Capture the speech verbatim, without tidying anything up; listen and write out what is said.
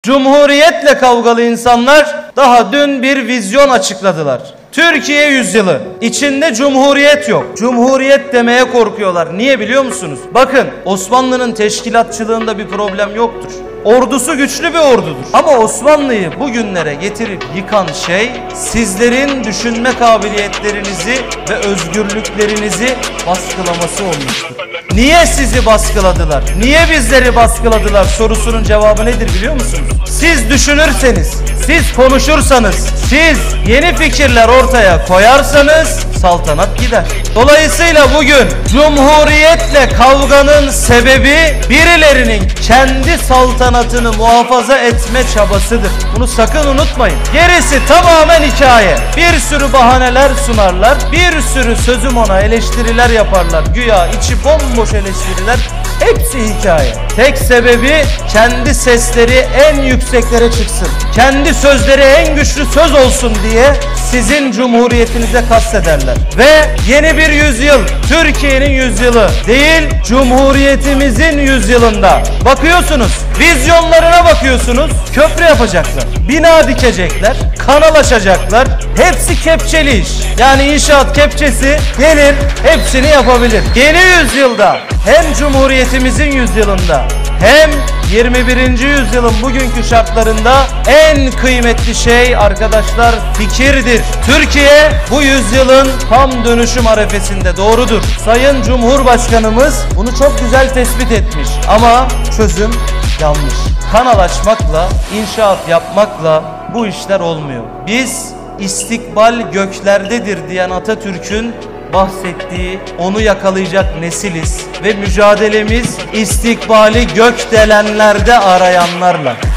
Cumhuriyetle kavgalı insanlar daha dün bir vizyon açıkladılar. Türkiye yüzyılı. İçinde cumhuriyet yok. Cumhuriyet demeye korkuyorlar. Niye biliyor musunuz? Bakın, Osmanlı'nın teşkilatçılığında bir problem yoktur. Ordusu güçlü bir ordudur. Ama Osmanlı'yı bugünlere getirip yıkan şey sizlerin düşünme kabiliyetlerinizi ve özgürlüklerinizi baskılaması olmuştur. Niye sizi baskıladılar? Niye bizleri baskıladılar sorusunun cevabı nedir biliyor musunuz? Siz düşünürseniz, siz konuşursanız, siz yeni fikirler ortaya koyarsanız saltanat gider. Dolayısıyla bugün cumhuriyetle kavganın sebebi birilerinin kendi saltanatını muhafaza etme çabasıdır. Bunu sakın unutmayın. Gerisi tamamen hikaye. Bir sürü bahaneler sunarlar, bir sürü sözüm ona eleştiriler yaparlar. Güya içi bomboş eleştiriler. Hepsi hikaye. Tek sebebi kendi sesleri en yükseklere çıksın, kendi sözleri en güçlü söz olsun diye sizin cumhuriyetinize kastederler. Ve yeni bir yüzyıl, Türkiye'nin yüzyılı değil, cumhuriyetimizin yüzyılında bakıyorsunuz, vizyonlarına bakıyorsunuz, köprü yapacaklar, bina dikecekler, kanal açacaklar, hepsi kepçeli iş. Yani inşaat kepçesi gelir, hepsini yapabilir. Yeni yüzyılda hem cumhuriyetimizin yüzyılında hem yirmi birinci yüzyılın bugünkü şartlarında en kıymetli şey arkadaşlar fikirdir. Türkiye bu yüzyılın tam dönüşüm arefesinde, doğrudur. Sayın Cumhurbaşkanımız bunu çok güzel tespit etmiş ama çözüm yanlış. Kanal açmakla, inşaat yapmakla bu işler olmuyor. Biz istikbal göklerdedir diyen Atatürk'ün bahsettiği, onu yakalayacak nesiliz ve mücadelemiz istikbali gökdelenlerde arayanlarla.